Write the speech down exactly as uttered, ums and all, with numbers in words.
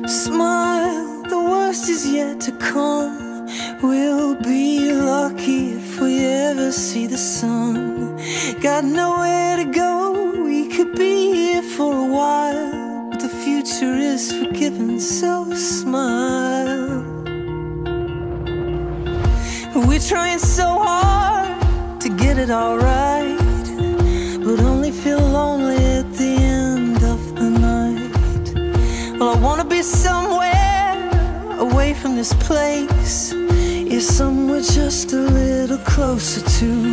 Smile, the worst is yet to come. We'll be lucky if we ever see the sun. Got nowhere to go, we could be here for a while, but the future is forgiven, so smile. We're trying so hard to get it all right, but only feel lonely at the end of the night. Well, I wanna be somewhere away from this place, yeah, somewhere just a little closer to